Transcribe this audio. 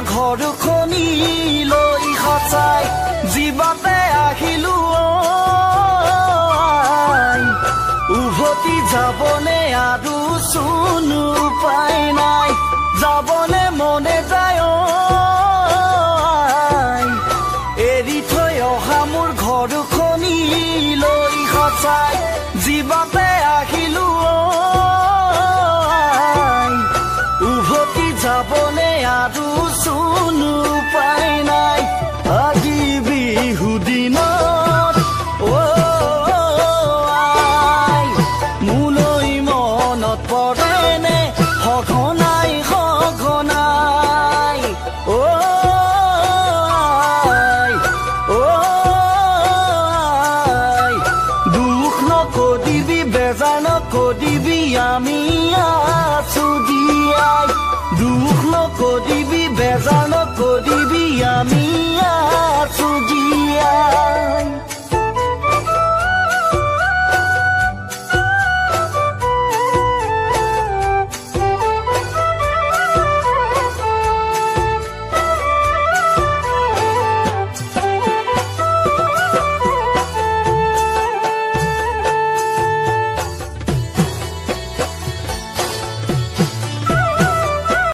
ঘৰখনি লৈ সঁচাই জীৱাতে আহিলো উভতি যাবনে আৰু চোন উপায় নাই যাবনে মনে যায় এৰি থৈ অহা মোৰ ঘৰখনি লৈ সঁচাই জীৱাতে আহিলো উভতি যাবনে আৰু চোন উপায় নাই আজি বিহু দিনত মোলৈ মনত পৰেনে সঘনাই সঘনাই দুখ নকৰিবি বেজাৰ নকৰিবি আমি আছো জীয়াই দুখ নকৰিবি বেজাৰ নকৰিবি আমি আছো জীয়াই